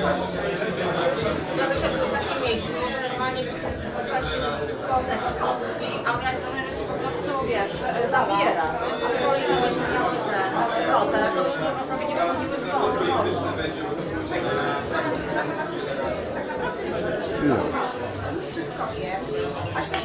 Dlatego było takie miejsce, że normalnie otwiera się potem kostki, a mnie to po prostu, wiesz, zabiera. A z kolei gdybyśmy miały te protę, to byśmy prawie nie wychodziły z domu. No. Już wszystko wie. Aśka